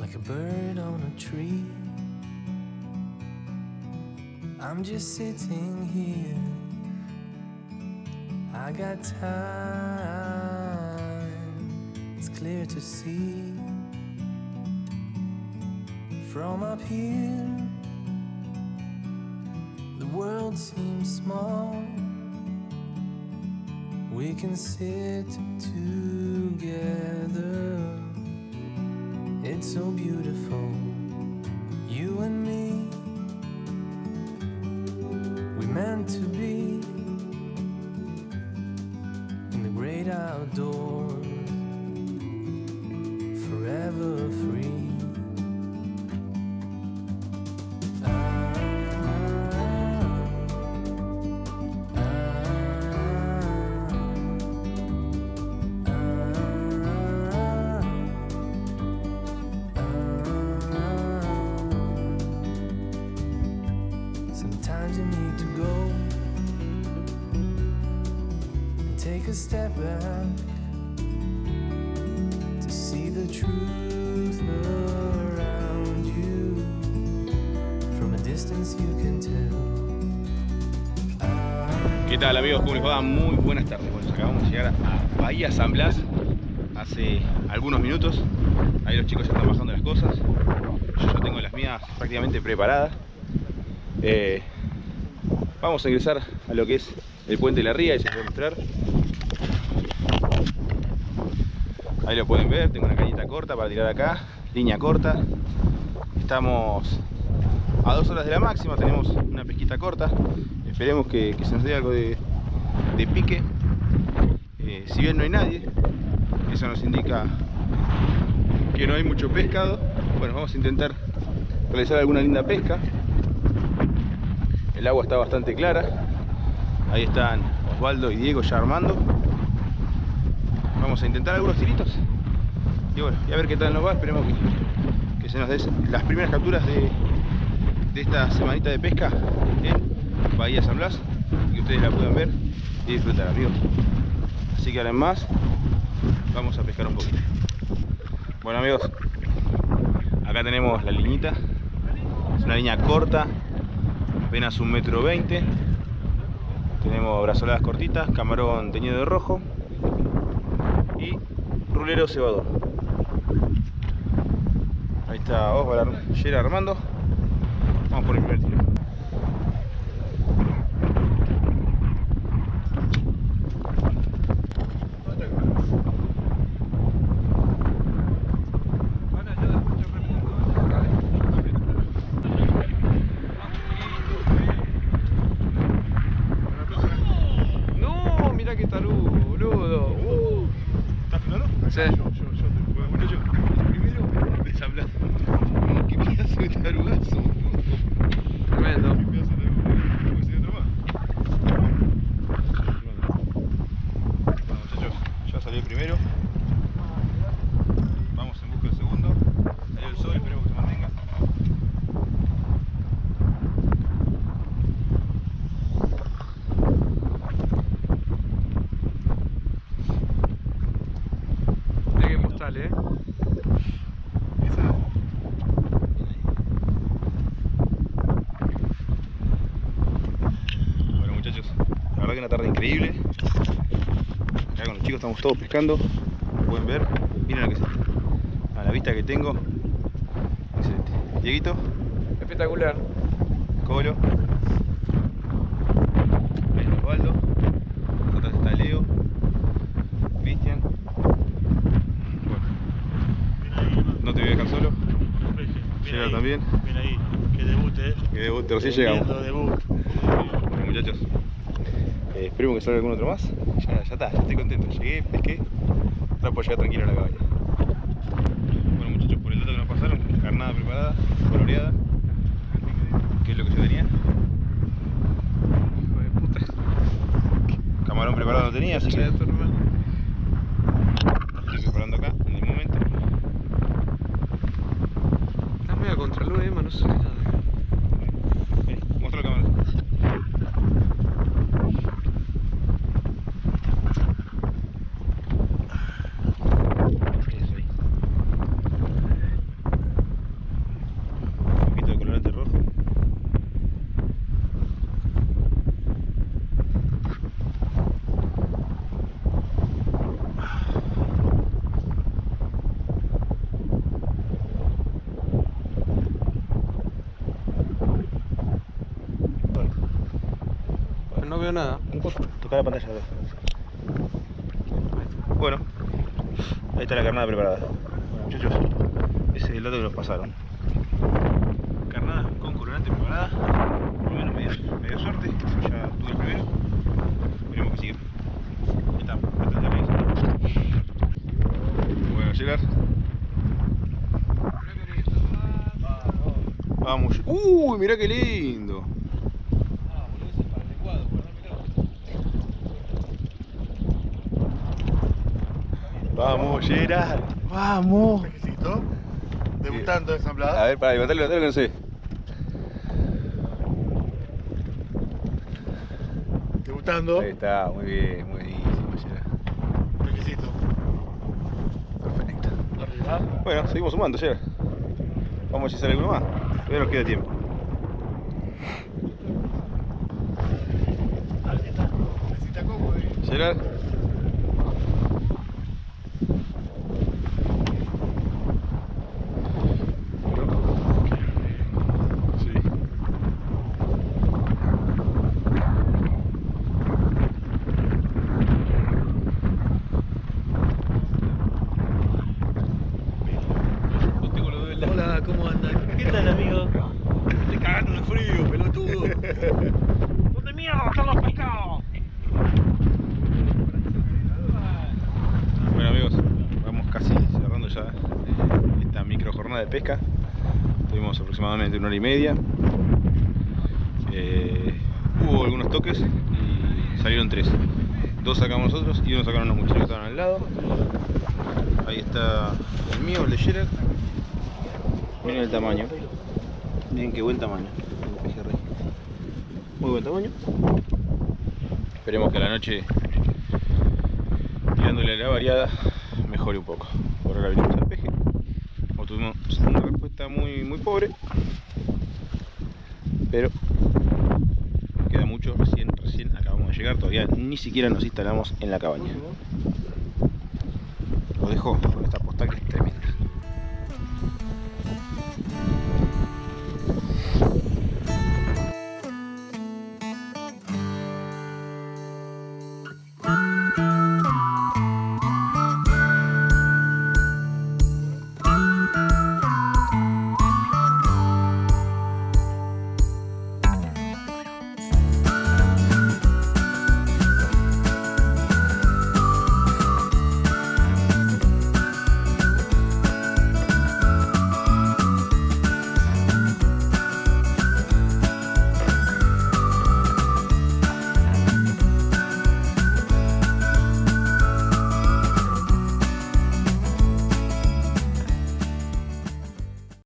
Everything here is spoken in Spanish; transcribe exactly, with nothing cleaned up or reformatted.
like a bird on a tree. I'm just sitting here, I got time, it's clear to see. From up here, the world seems small. We can sit together, it's so beautiful, you and me. We meant to be in the great outdoors, forever free. Sometimes you need to go and take a step back to see the truth around you. From a distance you can tell. ¿Qué tal, amigos? ¿Cómo les va? Muy buenas tardes. Bueno, acabamos de llegar a Bahía San Blas hace algunos minutos. Ahí los chicos ya están bajando las cosas. Yo ya tengo las mías prácticamente preparadas. Eh, vamos a ingresar a lo que es el puente de la Ría y se los voy a mostrar. Ahí lo pueden ver, tengo una cañita corta para tirar acá, línea corta. Estamos a dos horas de la máxima, tenemos una pesquita corta. Esperemos que, que se nos dé algo de, de pique. Eh, si bien no hay nadie, eso nos indica que no hay mucho pescado. Bueno, vamos a intentar realizar alguna linda pesca. El agua está bastante clara. Ahí están Osvaldo y Diego ya armando. Vamos a intentar algunos tiritos. Y bueno, y a ver qué tal nos va. Esperemos que, que se nos den las primeras capturas de, de esta semanita de pesca en Bahía San Blas. Y que ustedes la puedan ver y disfrutar, amigos. Así que ahora en más, vamos a pescar un poquito. Bueno, amigos, acá tenemos la liñita. Es una línea corta, apenas un metro veinte. Tenemos brazoladas cortitas, camarón teñido de rojo y rulero cebador. Ahí está Osvaldo Yera armando. Vamos por el primer tiro. Sí. Yo, yo, yo, bueno, muchachos, primero de San Blas. Oh, qué pedazo de tarugazo. Tremendo. Qué pedazo de tarugazo. ¿Puede ser otro más? Bueno, muchachos, ya salió el primero. Vamos en busca del segundo. Salió el sol, esperemos que se mantenga. Dale, eh. Esa. Bueno, muchachos, la verdad que una tarde increíble. Acá con los chicos estamos todos pescando. Como pueden ver, miren lo que es a la vista que tengo. Excelente. Dieguito. Espectacular. Colo. Ahí está Osvaldo. Atrás está Leo. Cristian. No te voy a dejar solo. Llega ahí, también. Bien ahí, que debute, eh. Que debute, recién llegamos. Debut. Bueno, muchachos, eh, esperemos que salga algún otro más. Ya, ya está, ya estoy contento. Llegué, pesqué. Ahora puedo llegar tranquilo a la cabaña. Bueno, muchachos, por el dato que nos pasaron, carnada preparada, coloreada, que es lo que yo tenía. Hijo de puta. Camarón preparado no tenía, así que estoy preparando acá en el momento. Estás medio a contraluz, Emma, no sé nada. Eh, muestra la cámara. Eso ahí. veo nada. Un poco. Toca la pantalla. Bueno, ahí está la carnada preparada. Bueno, muchachos, ese es el dato que nos pasaron. Carnada con colorante preparada. Por lo menos medio, medio suerte. Ya tuve el primero. Veremos que sigue. Ahí está, bastante bien. Bueno, llegar. Vamos. Uy, mirá qué lindo. Vamos, Gerard. Vamos. Necesito. Debutando A ensamblada. ver, para levantarlo, levantarlo que no sé. Debutando. Ahí está, muy bien, muy buenísimo, Gerard. Requisito. Perfecto. Arriba. Bueno, seguimos sumando, Gerard. Vamos a ver si sale alguno más. Todavía nos queda tiempo. Ahí está. Necesita cómodo. eh. Gerard. Sí. No tengo los dedos en la- Hola, ¿cómo andan? ¿Qué tal, amigo? Te cagando de frío, pelotudo. ¿Dónde mierda están los pescados? Bueno, amigos, vamos casi cerrando ya esta micro jornada de pesca. Tuvimos aproximadamente una hora y media. Eh, hubo algunos toques y salieron tres. Dos sacamos nosotros y uno sacaron los muchachos que estaban al lado. Ahí está el mío, el de Gerard. Miren el tamaño. Miren qué buen tamaño. El pejerrey. Muy buen tamaño. Esperemos que a la noche, tirándole a la variada, mejore un poco. Por ahora venimos al peje. Como tuvimos una respuesta muy, muy pobre, pero nos queda mucho. Recién, recién acabamos de llegar, todavía ni siquiera nos instalamos en la cabaña. Lo dejo con esta postal que es tremenda.